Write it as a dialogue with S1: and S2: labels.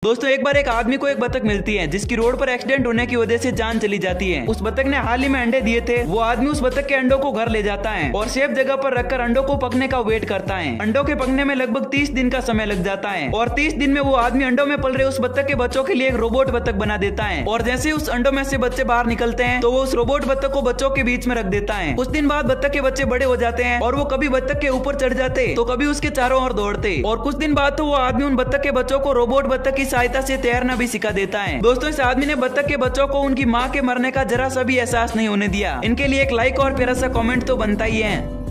S1: दोस्तों एक बार एक आदमी को एक बतख मिलती है जिसकी रोड पर एक्सीडेंट होने की वजह से जान चली जाती है। उस बतख ने हाल ही में अंडे दिए थे। वो आदमी उस बतख के अंडों को घर ले जाता है और सेफ जगह पर रखकर अंडों को पकने का वेट करता है। अंडों के पकने में लगभग 30 दिन का समय लग जाता है और 30 दिन में वो आदमी अंडों में पल रहे उस बतख के बच्चों के लिए एक रोबोट बतख बना देता है। और जैसे ही उस अंडों में से बच्चे बाहर निकलते हैं तो वो उस रोबोट बतख को बच्चों के बीच में रख देता है। कुछ दिन बाद बतख के बच्चे बड़े हो जाते हैं और वो कभी बतख के ऊपर चढ़ जाते तो कभी उसके चारों ओर दौड़ते। और कुछ दिन बाद तो वो आदमी उन बतख के बच्चों को रोबोट बतख की सहायता से तैरना भी सिखा देता है। दोस्तों इस आदमी ने बतख के बच्चों को उनकी माँ के मरने का जरा सा भी एहसास नहीं होने दिया। इनके लिए एक लाइक और प्यारा सा कमेंट तो बनता ही है।